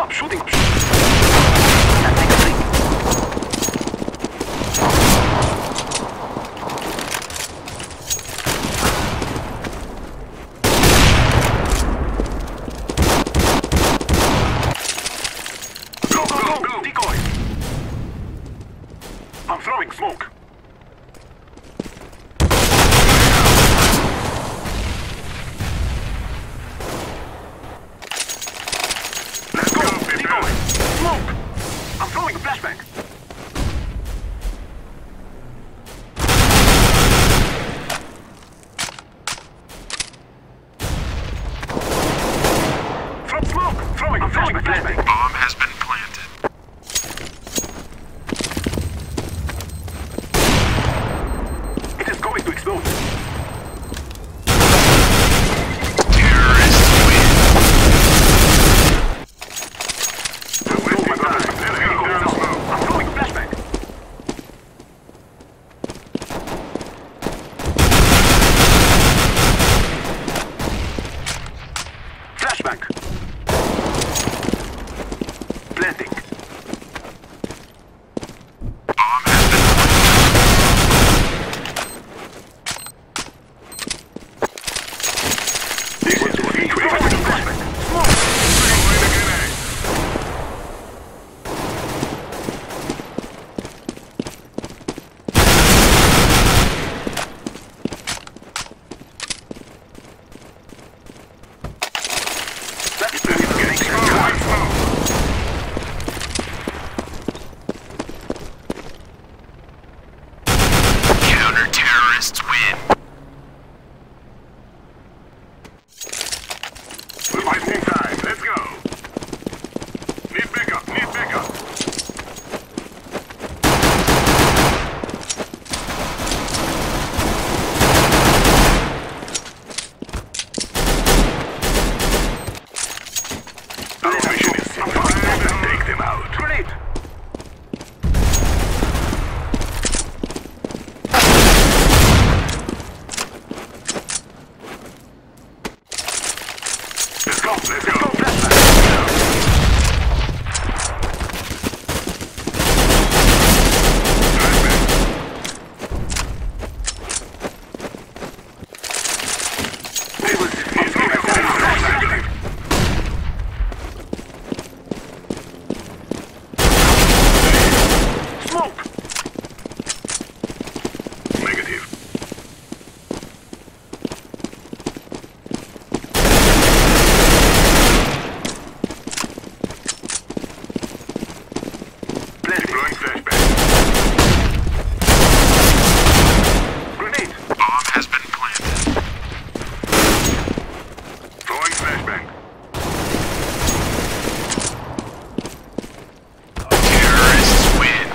Stop shooting. Take a drink. Go, go, go, go. Decoy. I'm throwing smoke. Let's go, decoy. Smoke. I'm throwing a flashbang. Throw smoke. I'm throwing a flashbang. Bomb has been planted. It is going to explode. Terrorists win. Oh my God. I'm throwing a flashbang. Flashbang. Planting. Bomb has been This is what we created. Flashbang. Smoke. Counter-terrorists win. We're wasting time. Let's go. Need backup. Need backup. Our mission is simple. Take them out. Grenade. Let's go. Let's go. Smoke. Negative. Deploying flashbang. Grenade. Bomb has been planted. Throwing flashbang. Terrorists win.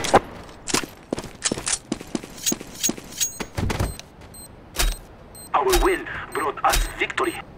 Our win brought us victory.